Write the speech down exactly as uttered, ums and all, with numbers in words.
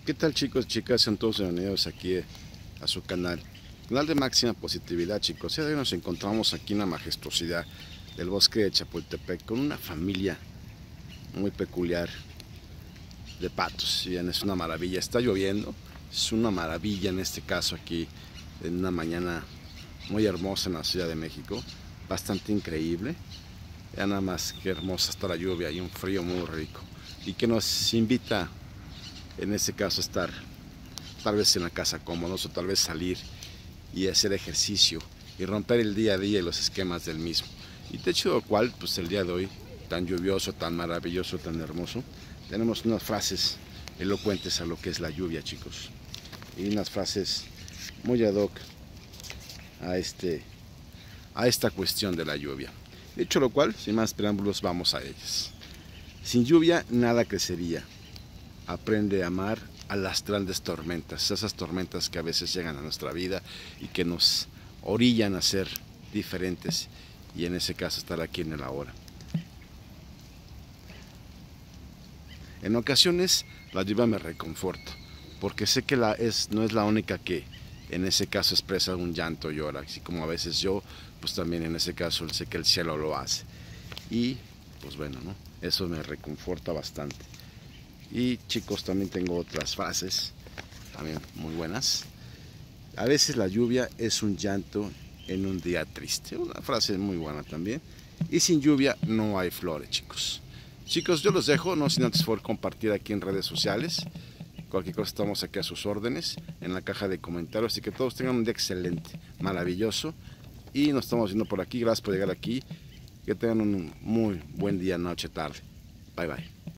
¿Qué tal, chicos, chicas? Sean todos bienvenidos aquí a su canal. Canal de máxima positividad, chicos. Y hoy nos encontramos aquí en la majestuosidad del bosque de Chapultepec con una familia muy peculiar de patos. Si bien es una maravilla, está lloviendo. Es una maravilla en este caso aquí en una mañana muy hermosa en la Ciudad de México. Bastante increíble. Ya nada más que hermosa está la lluvia y un frío muy rico. Y que nos invita en este caso estar tal vez en la casa cómodos o tal vez salir y hacer ejercicio y romper el día a día y los esquemas del mismo. Y de hecho lo cual, pues el día de hoy, tan lluvioso, tan maravilloso, tan hermoso, tenemos unas frases elocuentes a lo que es la lluvia, chicos. Y unas frases muy ad hoc a, este, a esta cuestión de la lluvia. De hecho lo cual, sin más preámbulos, vamos a ellas. Sin lluvia nada crecería. Aprende a amar a las grandes tormentas, esas tormentas que a veces llegan a nuestra vida y que nos orillan a ser diferentes y en ese caso estar aquí en el ahora. En ocasiones la lluvia me reconforta porque sé que la es, no es la única que en ese caso expresa un llanto y llora, así como a veces yo, pues también en ese caso sé que el cielo lo hace y pues bueno, ¿no? Eso me reconforta bastante. Y chicos, también tengo otras frases, también muy buenas. A veces la lluvia es un llanto en un día triste. Una frase muy buena también. Y sin lluvia no hay flores, chicos. Chicos, yo los dejo, no sin antes por compartir aquí en redes sociales. Cualquier cosa estamos aquí a sus órdenes, en la caja de comentarios. Así que todos tengan un día excelente, maravilloso. Y nos estamos viendo por aquí. Gracias por llegar aquí. Que tengan un muy buen día, noche, tarde. Bye, bye.